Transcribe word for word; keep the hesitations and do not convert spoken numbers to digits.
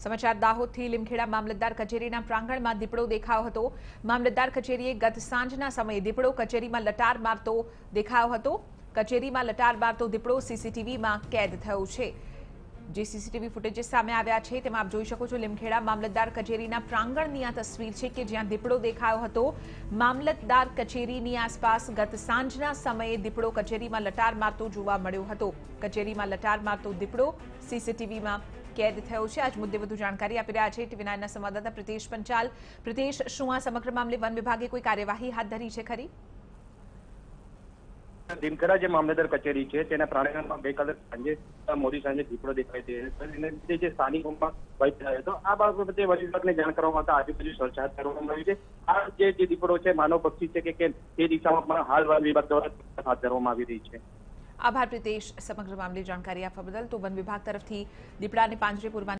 समाचार दाहोदथी લીમખેડા મામલતદાર કચેરીના પ્રાંગણમાં દીપડો દેખાયો હતો। મામલતદાર કચેરીએ ગત સાંજના સમયે દીપડો કચેરીમાં લટાર મારતો દેખાયો હતો। કચેરીમાં લટાર મારતો દીપડો સીસીટીવીમાં કેદ થયો છે। જે સીસીટીવી ફૂટેજ સામે આવ્યા છે તેમાં આપ જોઈ શકો છો લીમખેડા મામલતદાર કચેરીના પ્રાંગણની આ તસવીર છે કે જ્યાં દીપડો દેખાયો હતો। મામલતદાર કચેરીની આસપાસ ગત સાંજના સમયે દીપડો કચેરીમાં લટાર મારતો જોવા મળ્યો હતો। કચેરીમાં લટાર મારતો દીપડો સીસીટીવીમાં कैद थयो छे। आज मुद्दे વધુ જાણકારી આપી રહ્યા છે ટીવી નાઇન ના સંવાદદાતા પ્રિતેશ પંચાલ। પ્રિતેશ, શું આ સમગ્ર મામલે વન વિભાગે કોઈ કાર્યવાહી હાથ ધરી છે ખરી? લીમખેડા જે મામલતદાર કચેરી છે તેના પ્રાંગણમાં ગઈકાલે સાંજે મોડી સાંજે દીપડો દેખાય છે એને લીધે જે સ્થાનિકોમાં ભય થયો હતો। આ બાબતે વન વિભાગને જાણ કરવામાં આવતા આજુબાજુ સર્ચ હાથ ધરવામાં આવી છે। આ જે દીપડો છે માનવ પક્ષી છે કે કેમ તે દિશામાં પણ હાલ વન વિભાગ દ્વારા હાથ ધરવામાં આવી રહી છે। આભાર પ્રિતેશ, સમગ્ર મામલે જાણકારી આપવા બદલ। તો વન વિભાગ તરફથી દીપડાને પાંજરે પૂરવાની